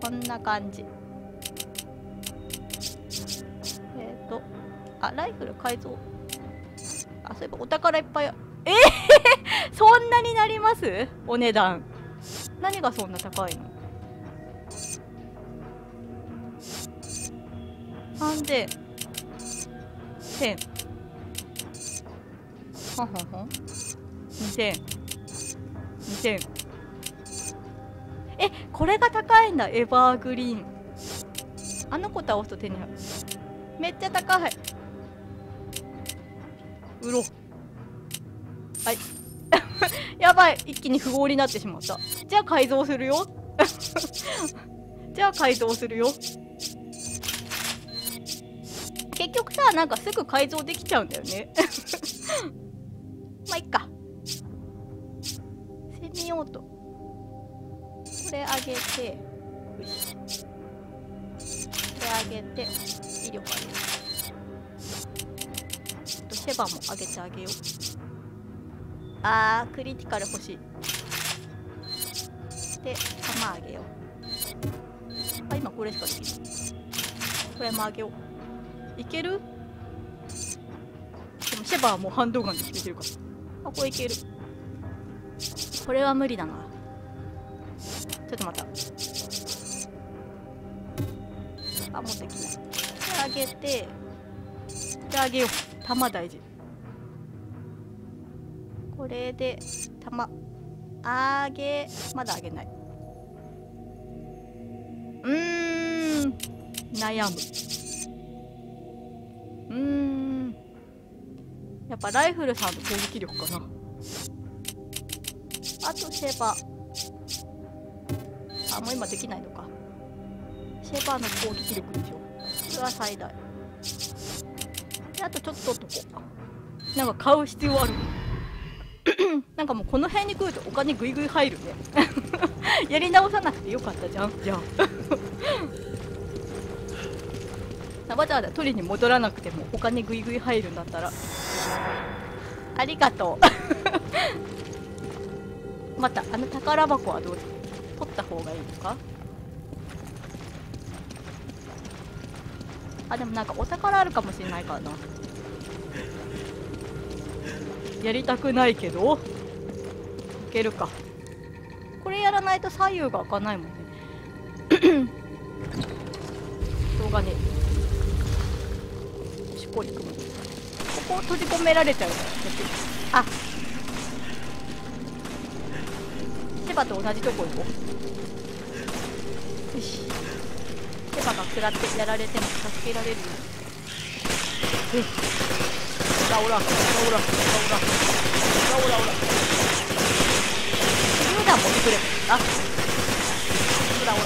こんな感じ。あ、ライフル改造。あ、そういえばお宝いっぱい。そんなになります？お値段。何がそんな高いの？3000、1000、はんはんはん、2000、2000。これが高いんだ。エバーグリーン。あの子倒すと手に入る。めっちゃ高い。売ろう。はい。やばい、一気に不合になってしまった。じゃあ改造するよ。じゃあ改造するよ。結局さ、なんかすぐ改造できちゃうんだよね。まあいっか。セミオート。これあげて、よし。これあげて、威力あげる。シェバもあげてあげよう。あー、クリティカル欲しい。で、弾あげよう。あ、今これしかできない。これもあげよう。いける？でもシェバはもうハンドガンで決めてるから。あ、これいける。これは無理だな。ちょっと待った。あ、もうできない。で、あげて、で、あげよう。弾大事。これで、弾、あげ、まだあげない。悩む。やっぱライフルさんの攻撃力かな。あとシェバ。あ、もう今できないのか。シェバの攻撃力でしょ。これは最大。で、あとちょっととこ。なんか買う必要ある。なんかもうこの辺に来るとお金グイグイ入るね。やり直さなくてよかったじゃん。じゃあ。わざわざ取りに戻らなくてもお金グイグイ入るんだったら。ありがとう。また、あの宝箱はどう？取った方がいいのか？あ、でもなんかお宝あるかもしれないからな。やりたくないけどいけるか。これやらないと左右が開かないもんね。しょうがねえ。しっこりくん、ここを閉じ込められちゃうから。あ、シェバと同じとこ行こう。よし。シェバが食らってやられても助けられるよ。オラオラオラオラオラオラオラオラ。手榴弾持ってくれ。あ、オラオラ。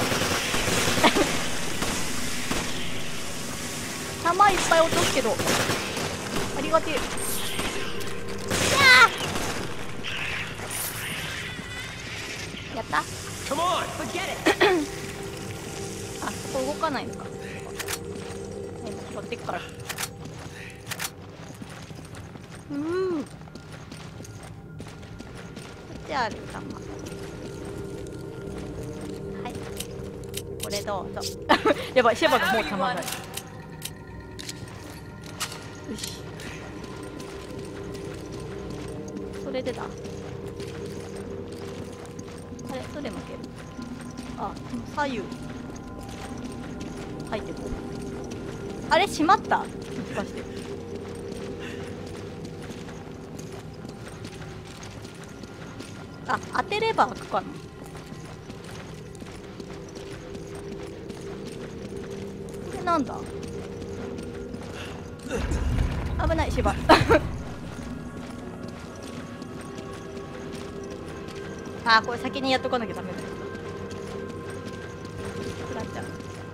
弾いっぱい落とすけどありがてえ。やった。あ、そこ動かないのか。拾ってっから。こっちある弾。はい、これどうぞ。やばい、シェバがもう弾ない。よし、それでだ。あれ、どれ負ける？あ、左右入ってこう。あれ、閉まった？もしかして。あ、当てれば開くかな。これなんだ？危ない、芝。あ、これ先にやっとかなきゃダメだ。食らっちゃう。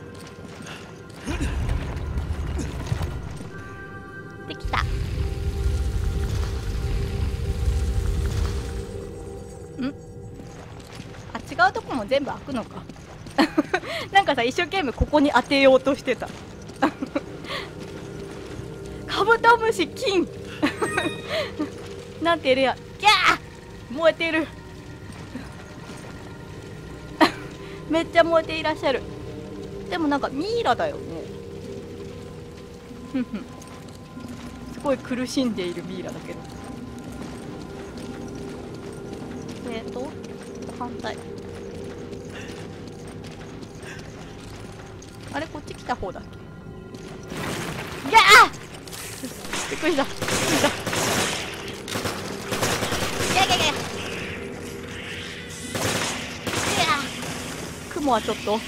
できた。あ、違うとこも全部開くのか。なんかさ、一生懸命ここに当てようとしてた。カブトムシ金。なんてレア。ギャー燃えてる。 めっちゃ燃えていらっしゃる。でもなんかミイラだよね。ふんふん。すごい苦しんでいるミイラだけど。反対。あれこっち来た方だっけ。いやあびっくりした。びっくりした。いやいやいやいや。雲はちょっと。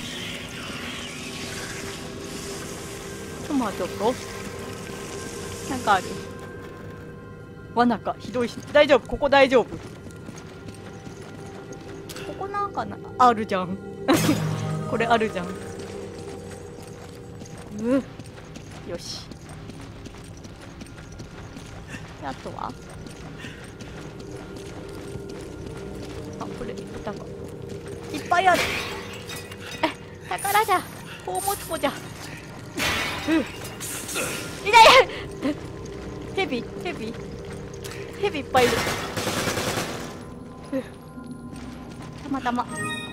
雲はちょっと。なんかある。罠かひどいし。大丈夫、ここ大丈夫。ここなんかな、あるじゃん。これあるじゃん。よし。であとはこれ歌がいっぱいある。宝じゃ、宝物庫じゃ。いない。ヘビいっぱいいる。卵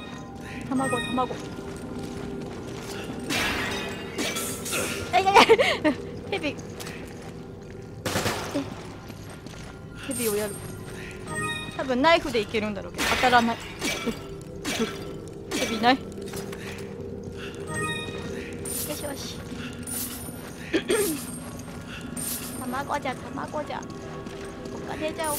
ヘビをやる。多分ナイフでいけるんだろうけど当たらない。ヘビいない。よしよし。卵じゃ。お金じゃ。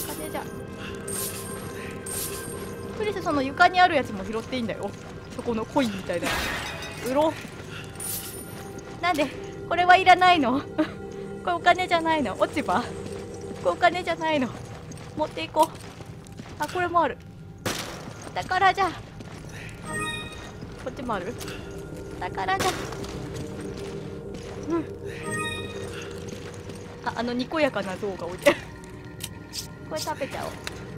クリス、その床にあるやつも拾っていいんだよ。そこのコインみたいな。売ろう。なんでこれはいらないの。これお金じゃないの。落ち葉、これお金じゃないの。持っていこう。あ、これもある。宝じゃ。こっちもある。宝じゃ。にこやかな像が置いてる。これ食べちゃおう。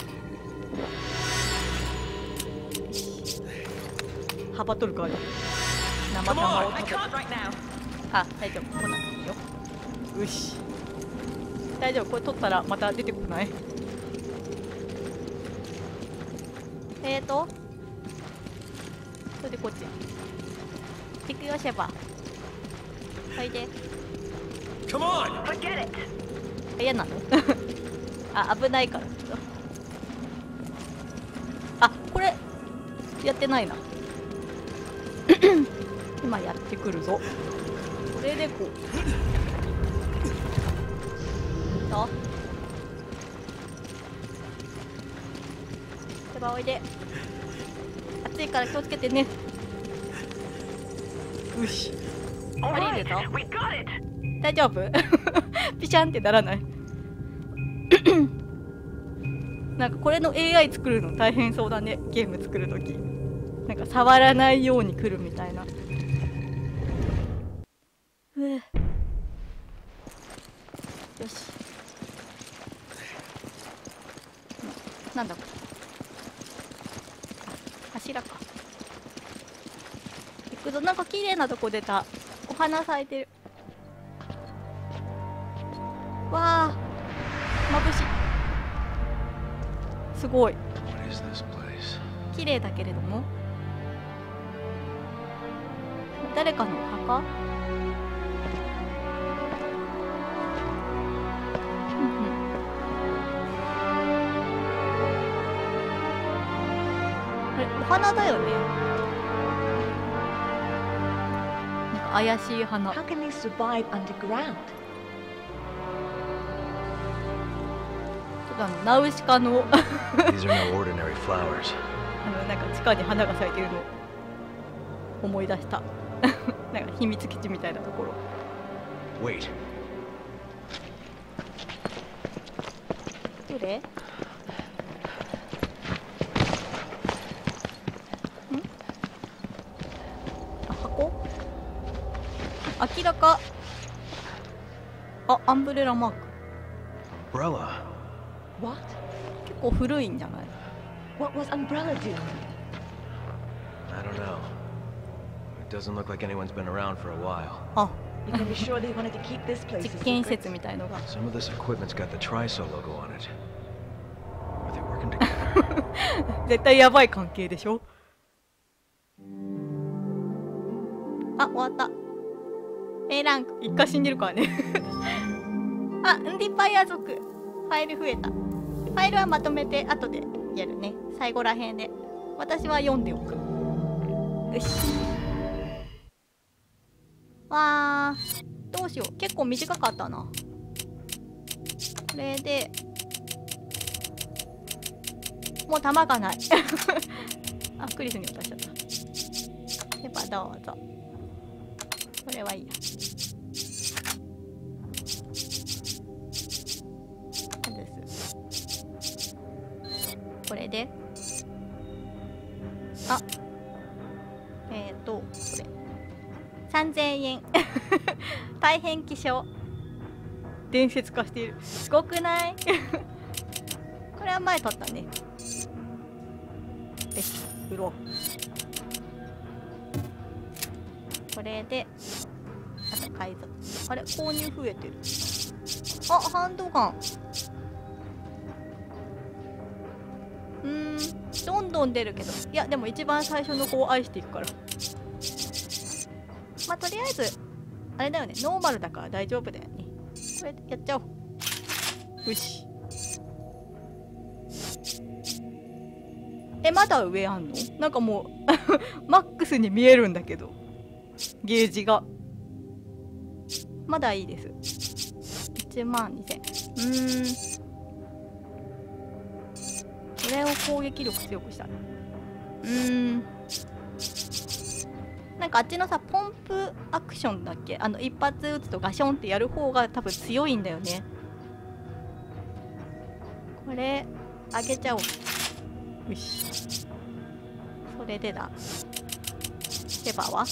幅取るから生卵を食べる。あ、大丈夫、来なくていいよ。よし、大丈夫。これ取ったらまた出てこない。それでこっち行くよ。シェバおいで。嫌なの。あ、危ないから。あ、これやってないな。今やってくるぞ。これでこうとシェバおいで。暑いから気をつけてね。よし、降りるぞ。大丈夫。ピシャンってならない。なんかこれの AI 作るの大変そうだね。ゲーム作るときなんか触らないように来るみたいな。よし、なんだこれ。柱か。行くぞ。なんか綺麗なとこ出た。お花咲いてる。わあ、眩しい。すごい綺麗だけれども、誰かのお墓。あれ、お花だよね。なんか怪しい花。 How can they survive underground? ナウシカの These are no ordinary flowers. なんか地下に花が咲いてるの思い出した。なんか秘密基地みたいなところ。 Wait. どれ？ん？あ、箱？明らか。あ、アンブレラマーク。 Umbrella. What? 結構古いんじゃない？ What was Umbrella doing? I don't know. It doesn't look like anyone's been around for a while. あ、 You can be sure they wanted to keep this place a 実験施 secret. 設みたいのが。 Some of this equipment's got the Triso logo on it. Are they working together? 絶対やばい関係でしょ。 あ、終わった。A ランク。一回死んでるからね。あ、ンディパイア族。ファイル増えた。ファイルはまとめて後でやるね。最後らへんで。私は読んでおく。よし。わー。どうしよう。結構短かったな。これで、もう弾がない。あ、クリスに渡しちゃった。やっぱどうぞ。これはいいや。これで、あ、これ3000円。大変希少。伝説化している。すごくない？これは前取ったね。よし、売ろう。これで、あと改造。あれ、購入増えてる。あ、ハンドガン。どんどん出るけど、いやでも一番最初の子を愛していくから。まあとりあえずあれだよね、ノーマルだから大丈夫だよね。これやっちゃおう。よし。まだ上あんの？なんかもうマックスに見えるんだけど、ゲージがまだいいです。12000。これを攻撃力強くした。なんかあっちのさ、ポンプアクションだっけ、一発撃つとガションってやる方が多分強いんだよね。これあげちゃおう。よし。それでだ、シェバは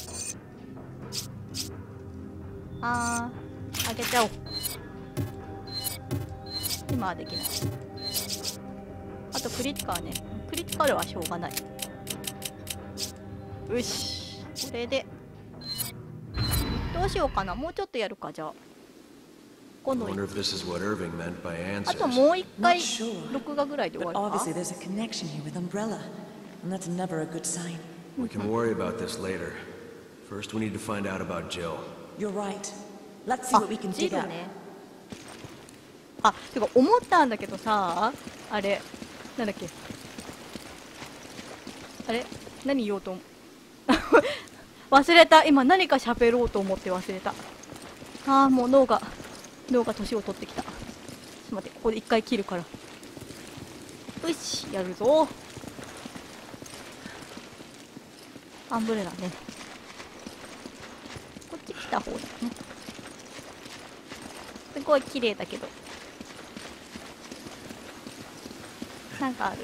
あげちゃおう。今はできない。あとクリティカルね。クリティカルはしょうがない。よし。これでどうしようかな。もうちょっとやるか。じゃあ今度あともう一回録画ぐらいで終わるか。 We can worry about this later. First, we need to find out about Jill. You're right. Let's see what we can ジ dig ル up. ね。あ、てか思ったんだけどさ、あれなんだっけ、あれ何言おうと忘れた。今何か喋ろうと思って忘れた。もう脳が年を取ってきた。ちょっと待って、ここで一回切るから。よし、やるぞ。アンブレラね。こっち来た方だね。すごい綺麗だけど。なんかある？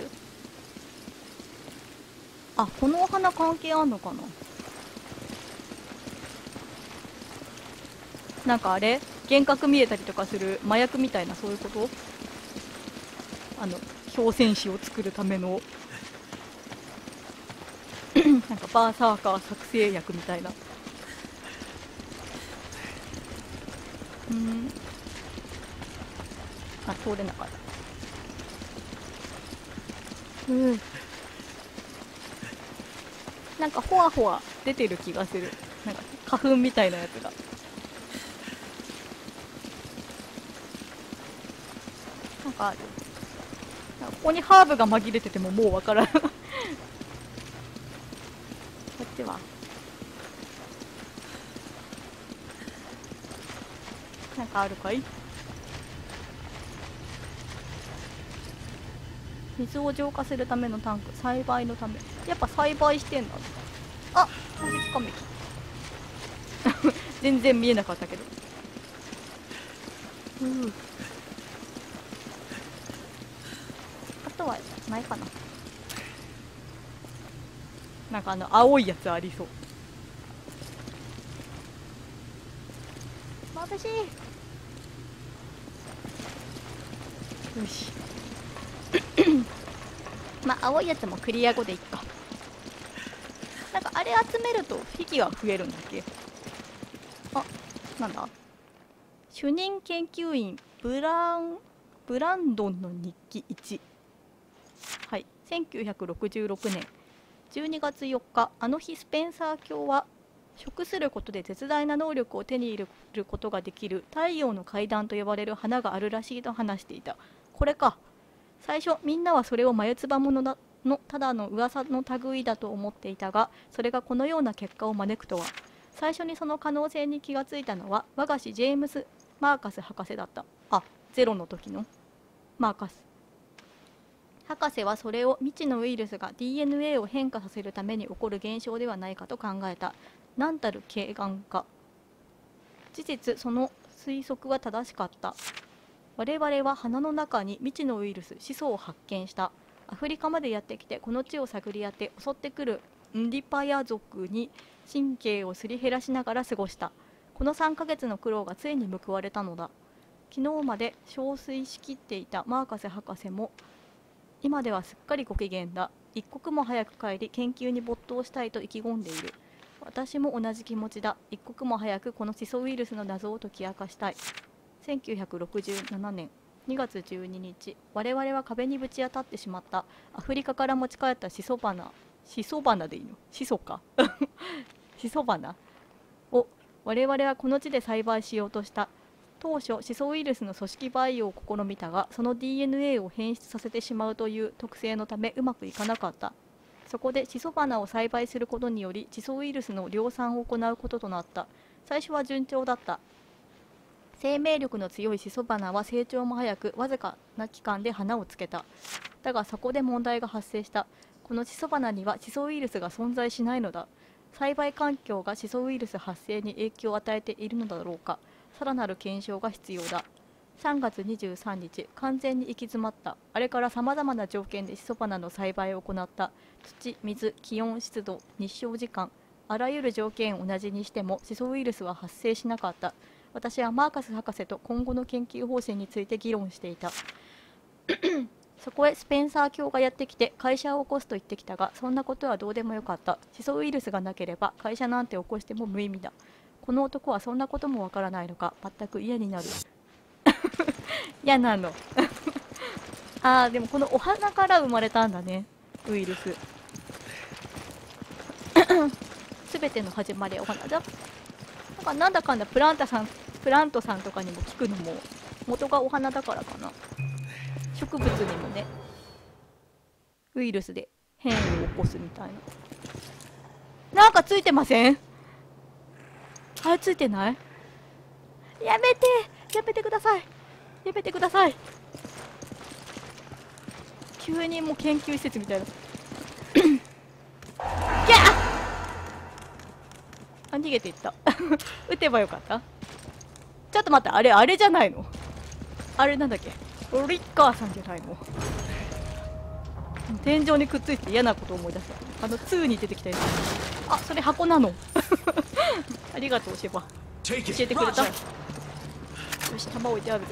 あ、このお花関係あんのかな。なんかあれ、幻覚見えたりとかする麻薬みたいな、そういうこと？氷戦士を作るためのなんかバーサーカー作成薬みたいな。あ、通れなかった。なんかほわほわ出てる気がする。なんか花粉みたいなやつが。なんかある。ここにハーブが紛れててももうわからん。こっちはなんかあるかい？水を浄化するためのタンク、栽培のため。やっぱ栽培してんだ。あ、化石カメキ。全然見えなかったけど。あとはないかな。なんか青いやつありそう。眩しい。よし。まあ青いやつもクリア後でいっか。なんかあれ集めるとフィギュア増えるんだっけ。あ、なんだ、主任研究員ブランドンの日記1。はい、1966年12月4日、あの日スペンサー卿は食することで絶大な能力を手に入れることができる太陽の階段と呼ばれる花があるらしいと話していた。これか。最初みんなはそれを眉唾者のただの噂の類だと思っていたが、それがこのような結果を招くとは。最初にその可能性に気がついたのは我が師ジェームス・マーカス博士だった。あ、ゼロの時のマーカス博士はそれを未知のウイルスが DNA を変化させるために起こる現象ではないかと考えた。何たる軽眼か。事実その推測は正しかった。我々は花の中に未知のウイルス始祖を発見した。アフリカまでやってきてこの地を探り当て襲ってくるンディパヤ族に神経をすり減らしながら過ごした。この3ヶ月の苦労がついに報われたのだ。昨日まで憔悴しきっていたマーカス博士も今ではすっかりご機嫌だ。一刻も早く帰り研究に没頭したいと意気込んでいる。私も同じ気持ちだ。一刻も早くこのシソウイルスの謎を解き明かしたい。1967年2月12日、我々は壁にぶち当たってしまった。アフリカから持ち帰ったシソ花でいいの？シソかシソ花を我々はこの地で栽培しようとした。当初シソウイルスの組織培養を試みたが、その DNA を変質させてしまうという特性のためうまくいかなかった。そこでシソ花を栽培することによりシソウイルスの量産を行うこととなった。最初は順調だった。生命力の強いシソ花は成長も早く、わずかな期間で花をつけた。だがそこで問題が発生した。このシソ花にはシソウイルスが存在しないのだ。栽培環境がシソウイルス発生に影響を与えているのだろうか。さらなる検証が必要だ。3月23日、完全に行き詰まった。あれからさまざまな条件でシソ花の栽培を行った。土、水、気温、湿度、日照時間、あらゆる条件を同じにしてもシソウイルスは発生しなかった。私はマーカス博士と今後の研究方針について議論していた。そこへスペンサー卿がやってきて会社を起こすと言ってきたが、そんなことはどうでもよかった。シソウイルスがなければ会社なんて起こしても無意味だ。この男はそんなこともわからないのか。全く嫌になる。嫌なの。あー、でもこのお花から生まれたんだね、ウイルス。すべての始まりはお花だ。なんだかんだプラントさんとかにも聞くのも元がお花だからかな。植物にもね、ウイルスで変異を起こすみたいな。なんかついてません？あれついてない？やめてください。やめてください。急にもう研究施設みたいな。ギャー！あ、逃げていった。撃てばよかった。ちょっと待って、あれじゃないの？あれなんだっけ？ロリッカーさんじゃないの？天井にくっついて嫌なことを思い出した。2に出てきたやつ。あ、それ箱なの。ありがとう、シェバ。教えてくれた。よし、弾置いてあるぜ。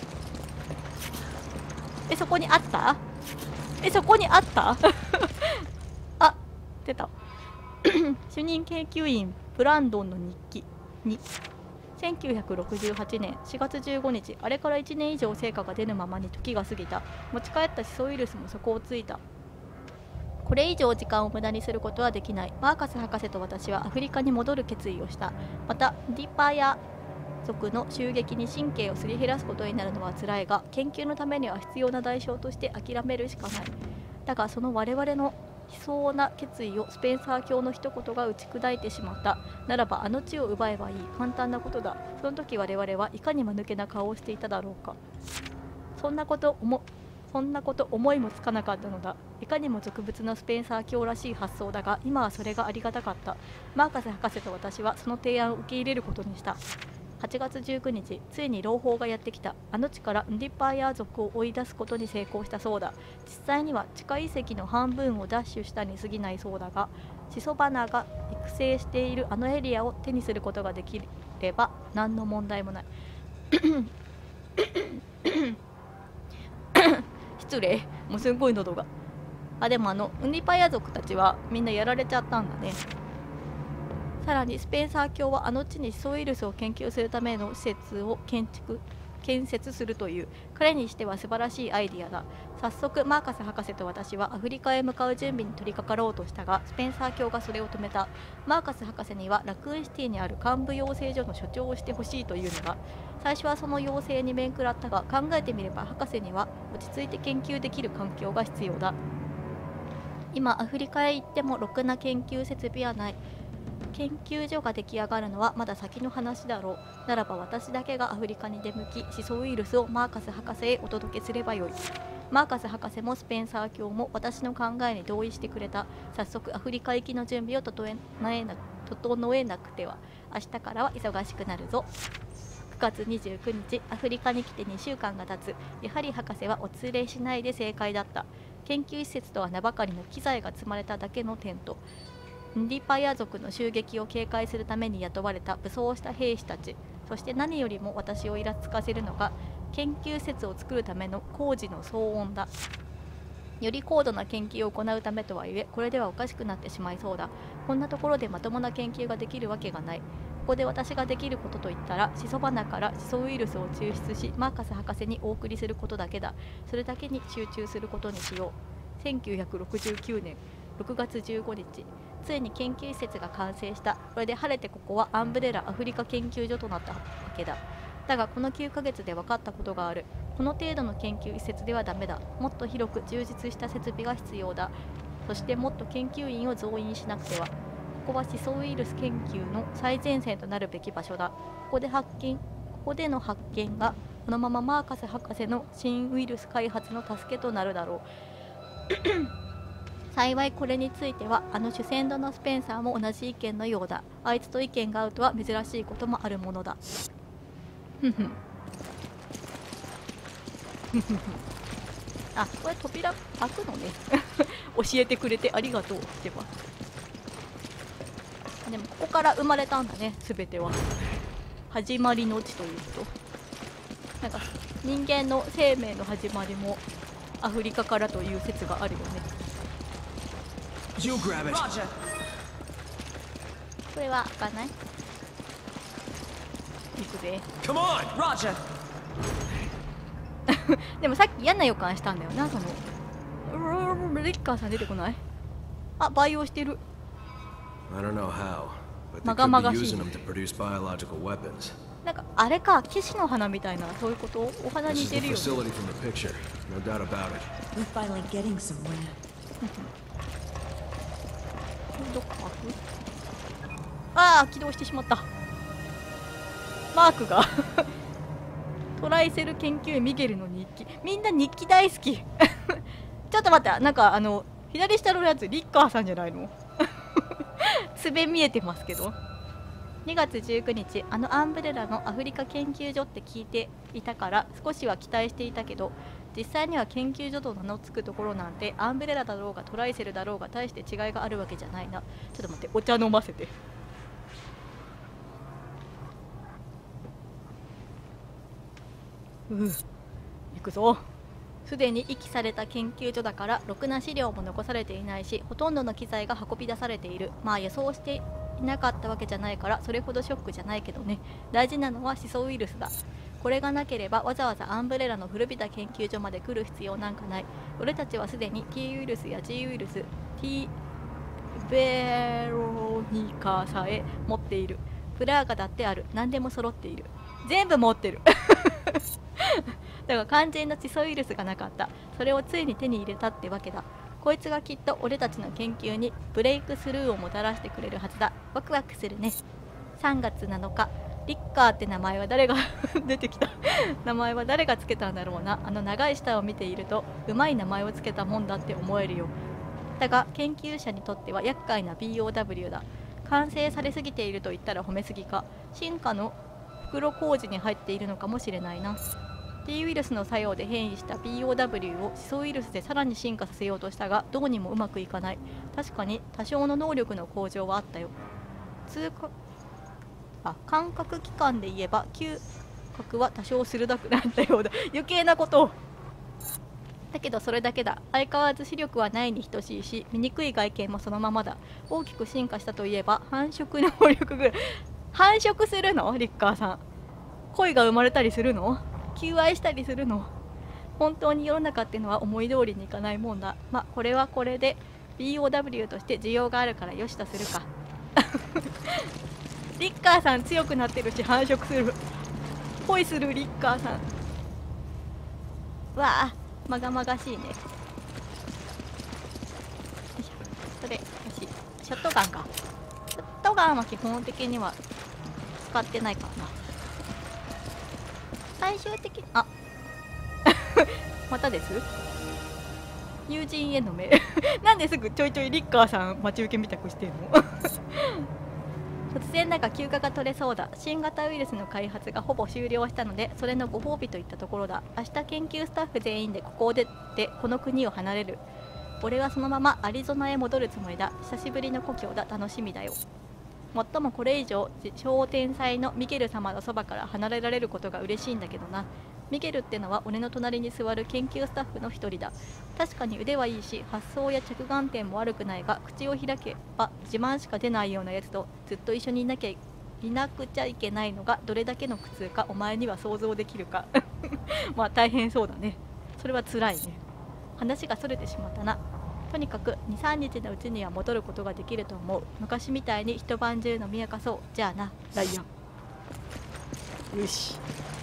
そこにあった？そこにあった？あ、出た。主任研究員ブランドンの日記に1968年4月15日、あれから1年以上成果が出ぬままに時が過ぎた。持ち帰ったシソウイルスも底をついた。これ以上時間を無駄にすることはできない。マーカス博士と私はアフリカに戻る決意をした。またディパヤ族の襲撃に神経をすり減らすことになるのは辛いが、研究のためには必要な代償として諦めるしかない。だがその我々の悲壮な決意をスペンサー卿の一言が打ち砕いてしまった。ならばあの地を奪えばいい。簡単なことだ。その時我々はいかに間抜けな顔をしていただろうか。そんなこと思いもつかなかったのだ。いかにも俗物のスペンサー卿らしい発想だが、今はそれがありがたかった。マーカス博士と私はその提案を受け入れることにした。8月19日、ついに朗報がやってきた。あの地からンディパーヤー族を追い出すことに成功したそうだ。実際には地下遺跡の半分を奪取したに過ぎないそうだが、シソバナが育成しているあのエリアを手にすることができれば何の問題もない。失礼、もうすごい喉が。でもウニパヤ族たちはみんなやられちゃったんだね。さらにスペンサー卿はあの地にシソウイルスを研究するための施設を建建設するという。彼にしては素晴らしいアイディアだ。早速マーカス博士と私はアフリカへ向かう準備に取り掛かろうとしたが、スペンサー卿がそれを止めた。マーカス博士にはラクーンシティにある幹部養成所の所長をしてほしいというのだ。最初はその要請に面食らったが、考えてみれば博士には落ち着いて研究できる環境が必要だ。今アフリカへ行ってもろくな研究設備はない。研究所が出来上がるのはまだ先の話だろう。ならば私だけがアフリカに出向き、シソウイルスをマーカス博士へお届けすればよい。マーカス博士もスペンサー卿も私の考えに同意してくれた。早速アフリカ行きの準備を整えなくては。明日からは忙しくなるぞ。9月29日、アフリカに来て2週間が経つ。やはり博士はお連れしないで正解だった。研究施設とは名ばかりの機材が積まれただけのテント。ンディパイア族の襲撃を警戒するために雇われた武装した兵士たち、そして何よりも私をイラつかせるのが研究施設を作るための工事の騒音だ。より高度な研究を行うためとはいえ、これではおかしくなってしまいそうだ。こんなところでまともな研究ができるわけがない。ここで私ができることといったら、シソバナからシソウイルスを抽出し、マーカス博士にお送りすることだけだ。それだけに集中することにしよう。1969年6月15日、ついに研究施設が完成した。これで晴れてここはアンブレラアフリカ研究所となったわけだ。だがこの9ヶ月で分かったことがある。この程度の研究施設ではダメだ。もっと広く充実した設備が必要だ。そしてもっと研究員を増員しなくては。ここはシソウイルス研究の最前線となるべき場所だ。ここでの発見がこのままマーカス博士の新ウイルス開発の助けとなるだろう。幸いこれについてはあの主戦度のスペンサーも同じ意見のようだ。あいつと意見が合うとは珍しいこともあるものだ。あ、これ扉開くのね。教えてくれてありがとうってば。でもここから生まれたんだね、すべては。始まりの地というと、なんか人間の生命の始まりもアフリカからという説があるよね。これは開かない？行くぜ。でもさっき嫌な予感したんだよな、そのリッカーさん出てこない？あ、培養してる。まがまがしい。なんかあれか、騎士の花みたいな、そういうこと？お花に似てるよね。どっか開く？ああ、起動してしまった。マークがトライセル研究員ミゲルの日記。みんな日記大好き。ちょっと待って、なんか左下のやつリッカーさんじゃないの？すべ見えてますけど。2月19日、あのアンブレラのアフリカ研究所って聞いていたから少しは期待していたけど、実際には研究所と名の付くところなんてアンブレラだろうがトライセルだろうが大して違いがあるわけじゃないな。ちょっと待って、お茶飲ませて。行くぞ。すでに遺棄された研究所だからろくな資料も残されていないし、ほとんどの機材が運び出されている。まあ予想していなかったわけじゃないからそれほどショックじゃないけどね。大事なのはシソウイルスだ。これがなければわざわざアンブレラの古びた研究所まで来る必要なんかない。俺たちはすでに T ウイルスや G ウイルス、T ベロニカさえ持っている。プラーガだってある。何でも揃っている。全部持ってる。だが肝心のシソウイルスがなかった。それをついに手に入れたってわけだ。こいつがきっと俺たちの研究にブレイクスルーをもたらしてくれるはずだ。ワクワクするね。3月7日、リッカーって名前は誰が出てきた。名前は誰がつけたんだろうな。あの長い舌を見ているとうまい名前をつけたもんだって思えるよ。だが研究者にとっては厄介な BOW だ。完成されすぎていると言ったら褒めすぎか。進化の袋小路に入っているのかもしれないな。T ウイルスの作用で変異した BOW をシソウイルスでさらに進化させようとしたが、どうにもうまくいかない。確かに多少の能力の向上はあったよ。感覚器官で言えば嗅覚は多少鋭くなったようだ。余計なことを。だけどそれだけだ。相変わらず視力はないに等しいし、醜い外見もそのままだ。大きく進化したといえば繁殖能力ぐらい。繁殖するの？リッカーさん。恋が生まれたりするの？ 求愛したりするの。本当に世の中ってのは思い通りにいかないもんだ。まあこれはこれで BOW として需要があるからよしとするか。リッカーさん強くなってるし繁殖する。恋するリッカーさん。わあまがまがしいね。よいしょ。それよし。ショットガンか。ショットガンは基本的には使ってないからな。最終的にまたです。友人へのメール。なんですぐちょいちょいリッカーさん待ち受けみたくしてんの。突然休暇が取れそうだ。新型ウイルスの開発がほぼ終了したので、それのご褒美といったところだ。明日研究スタッフ全員でここを出てこの国を離れる。俺はそのままアリゾナへ戻るつもりだ。久しぶりの故郷だ。楽しみだよ。もっともこれ以上超天才のミゲル様のそばから離れられることが嬉しいんだけどな。ミゲルってのは俺の隣に座る研究スタッフの一人だ。確かに腕はいいし発想や着眼点も悪くないが、口を開けば自慢しか出ないようなやつとずっと一緒にいなくちゃいけないのがどれだけの苦痛かお前には想像できるか。まあ大変そうだね。それは辛いね。話がそれてしまったな。とにかく 2,3 日のうちには戻ることができると思う。昔みたいに一晩中飲み明かそう。じゃあなライアン。よし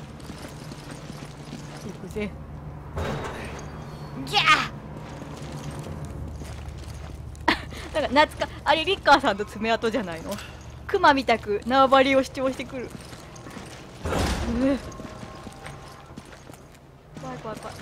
行くぜ。ギャー。なんかあれリッカーさんと爪痕じゃないの。クマみたく縄張りを主張してくる。怖い怖い怖い。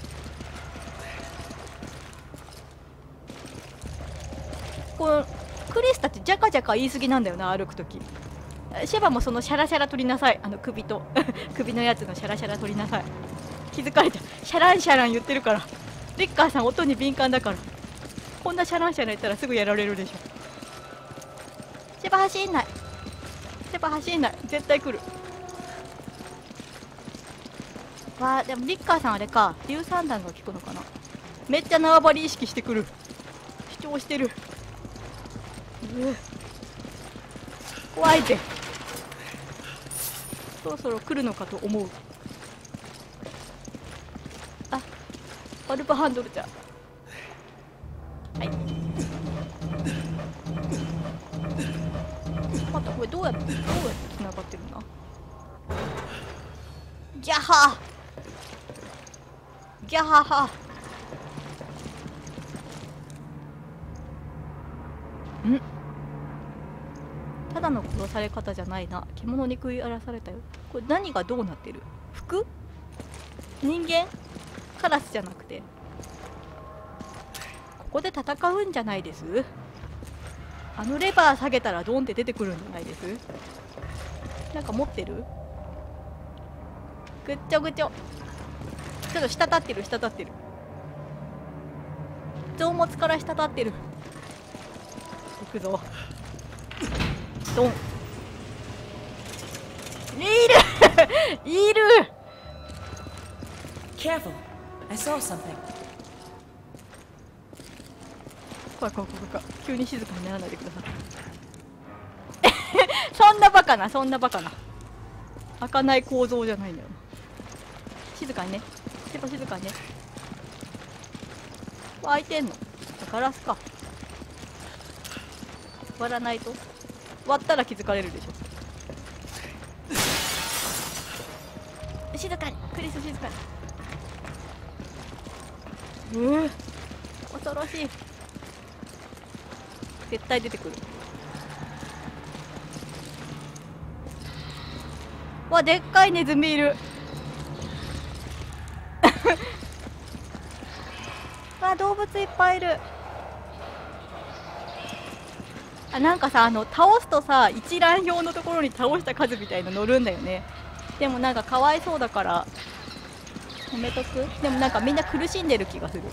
このクリスたちジャカジャカ言い過ぎなんだよな、歩くとき。シェバもそのシャラシャラ取りなさい。首と首のやつのシャラシャラ取りなさい。気づかれた。シャランシャラン言ってるから。リッカーさん音に敏感だから。こんなシャランシャラン言ったらすぐやられるでしょ。シェバ走んない。シェバ走んない。絶対来る。わあ、でもリッカーさんあれか、硫酸弾が効くのかな。めっちゃ縄張り意識してくる。主張してる。怖いぜ。そろそろ来るのかと思う。あ、バルブハンドルじゃ。はい。またこれどうやって繋がってるんだ。ギャハギャハハ。ん、ただの殺され方じゃないな。獣に食い荒らされたよ。これ何がどうなってる？服？人間？カラスじゃなくて。ここで戦うんじゃないです？あのレバー下げたらドンって出てくるんじゃないです？なんか持ってる？ぐっちょぐちょ。ちょっと滴ってる、滴ってる。臓物から滴ってる。行くぞ。ドン。いるいる。 Careful. I saw something. 怖い怖い怖い怖い。急に静かにならないでください。そんなバカな、そんなバカな。開かない構造じゃないんだよ。静かにね。やっぱ静かにね。開いてんの。ガラスか。割らないと。割ったら気づかれるでしょ。静かに、クリス静かに。恐ろしい。絶対出てくる。わ、でっかいネズミいる。わ、動物いっぱいいる。あ、なんかさ、倒すとさ、一覧表のところに倒した数みたいの載るんだよね。でもなんかかわいそうだからやめとく。でもなんかみんな苦しんでる気がする。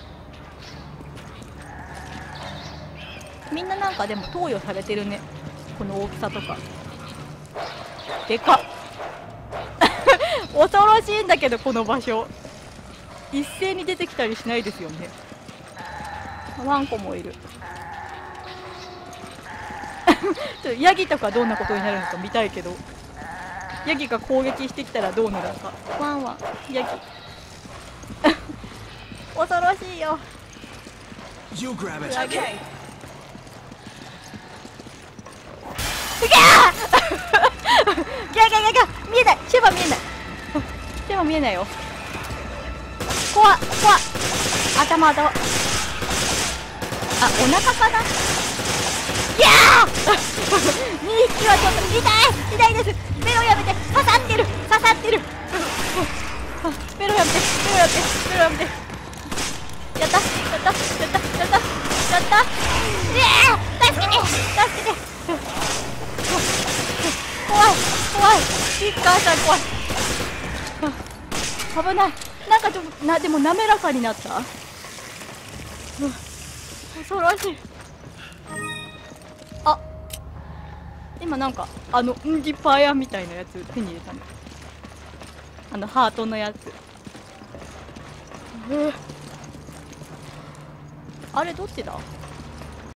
みんななんかでも投与されてるね。この大きさとかでかっ。恐ろしいんだけどこの場所一斉に出てきたりしないですよね。ワンコもいる。ちょっとヤギとかどんなことになるのか見たいけど。 ヤギが攻撃してきたらどうなるのか。ワンワンヤギ恐ろしいよ。 You grab it. Okay. ギャー見えない。シェーバー見えない。シェーバー見えないよ。怖っ怖っ。頭あ、お腹かな。いやー2匹はちょっと痛いです。ベロやめて。刺さってるベロやめて。やったいやー助けて怖いピッカーさん怖い。危ない。なんかちょっとでも滑らかになった。恐ろしい。あ、今なんかンギパーヤみたいなやつ手に入れたの。ハートのやつ。あれどっちだ。